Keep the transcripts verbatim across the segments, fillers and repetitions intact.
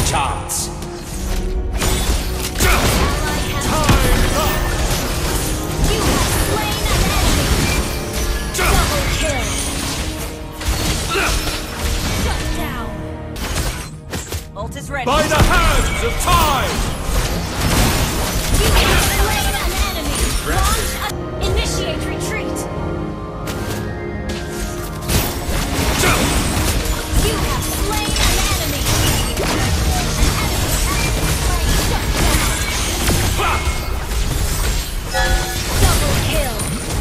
chance. Time's up! You have slain an enemy! Double kill! Shut down! Ult is ready. By the hands of time! You have slain an enemy! Launch a... Initiate retreat! You have slain an enemy! An enemy has been slain! Shut down! Double kill!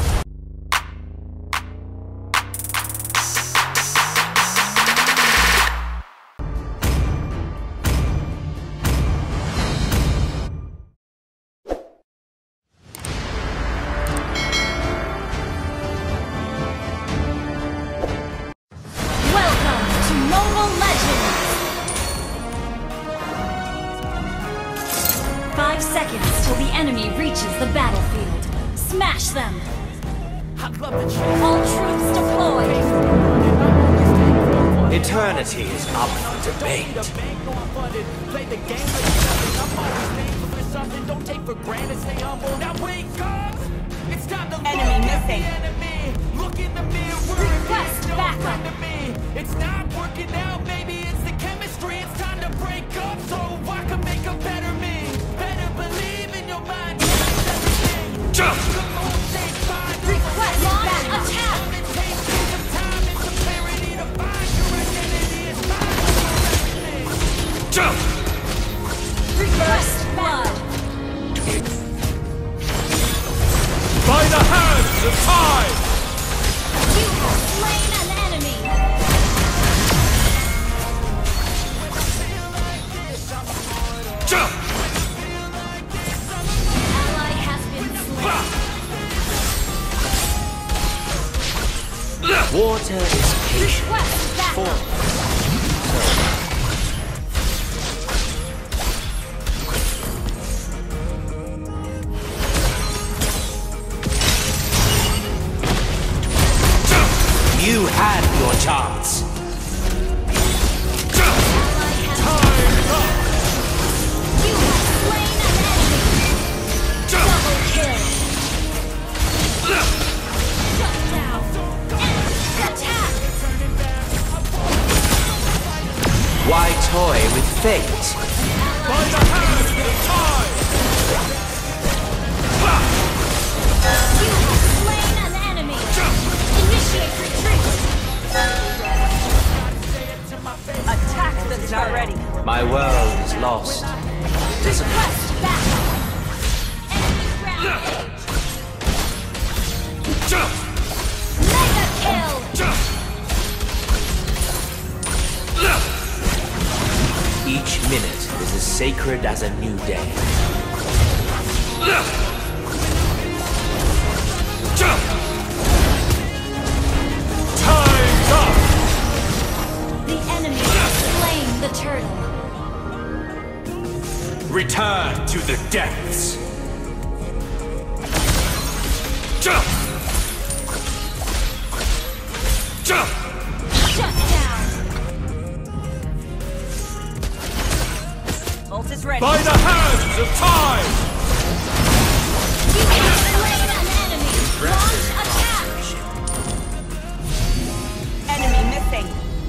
Welcome to Mobile Legends! Five seconds till the enemy reaches the battlefield. Smash them! All troops deployed! Eternity is up for debate. Play the game like nothing. I'm always thankful for something. Don't take for granted. Stay humble. Now wake up. It's time to Enemy look at missing. the enemy. Look in the mirror. Request It's no backup. friend to me. It's not working out. Maybe it's the chemistry. It's time to break up so I can make a better me. Better believe in your mind. Change everything. Jump! Come on, take five. Request launch attack! It takes you some time and some clarity to find your identity. It's time to do everything. Jump! Request blood! By the hands of time! You have slain an enemy! Jump! Ally has been slain. Water is patient. Request backup! You had your chance. Ally has Time's up! You have slain an enemy! Double kill! Shut down! Enemy attack! Why toy with fate? By the hands of time! You have slain an enemy! Initiate retreat! Attack the turret! My world is lost. Request backup! Enemy rampage! Jump! Mega kill! Jump! Each minute is as sacred as a new day. Jump! Time's up! The enemy has slain the turtle. Return to the depths! Jump! Jump! Shut down! Ult is ready. By the hands of time! You have slain an enemy! Launch attack! Enemy missing.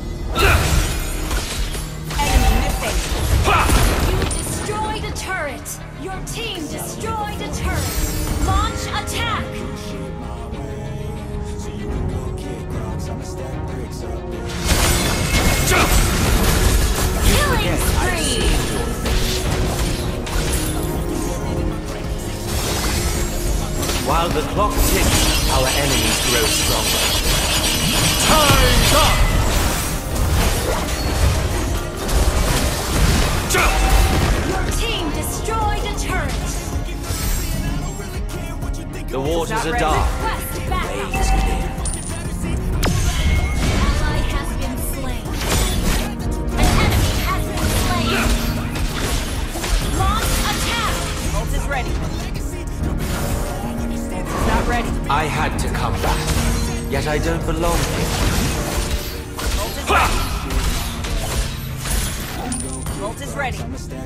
Enemy missing. You destroyed a turret! Your team destroyed a turret! Launch attack! Jump! Killing spree! While the clock ticks, our enemies grow stronger. Time's up! Jump! Your team destroyed a turret! The waters Not are ready. dark. Request backup! Ways clear. Ally has been slain. An enemy has been slain. Launch attack! Ult is ready. Not ready. I had to come back, yet I don't belong here. Ult is is ready.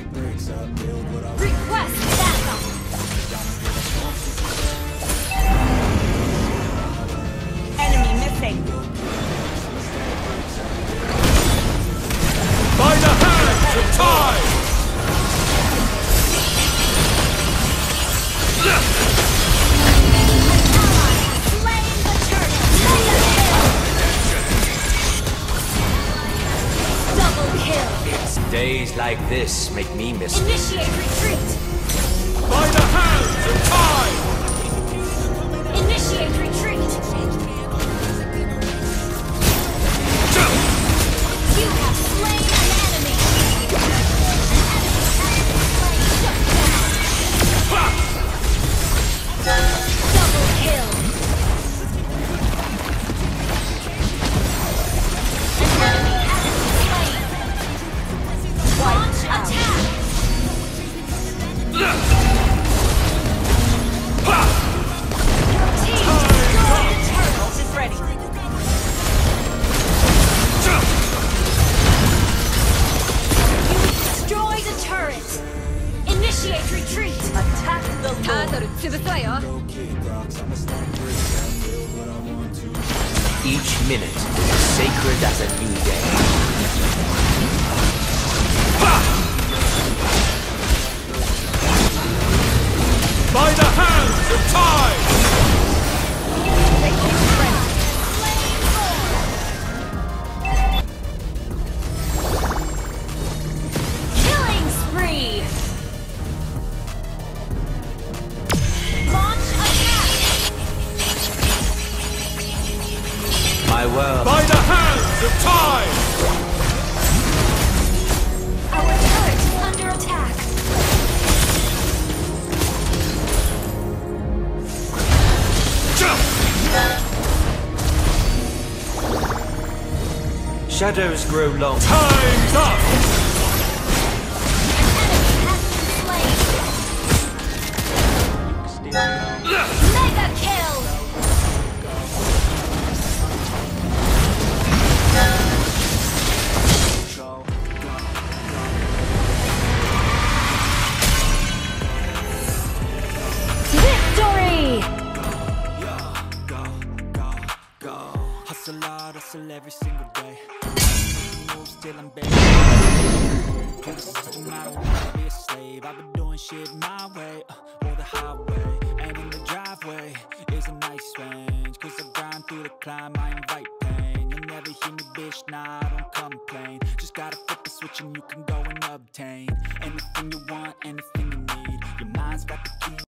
Request backup. Enemy missing. By the hands of time! Slain the turtle. Double kill. It's days like this make me miss. Initiate retreat. By the hands of time! Initiate retreat. You have slain an enemy. An enemy has been slain. Shut down. Double kill. An enemy has been slain. Launch attack. Your team destroyed the turtle. Ult is ready. Destroy the turret. Initiate retreat. Attack the Lord. Each minute is sacred as a new day. By the hands of time! Ult is ready. Killing spree. Launch attack. My world. By the hands of time! Our turret is under attack. Shadows grow long. Time's up! An enemy has been slain. Mega kill. Victory! Hustle hard, hustle every single day. Moves till I'm back. To the system, I don't wanna be a slave. I've been doing shit my way, uh, or the highway. And in the driveway is a nice range. Cause I grind through the climb, I invite pain. You'll never hear me, bitch, nah, I don't complain. Just gotta flip the switch and you can go and obtain anything you want, anything you need. Your mind's got the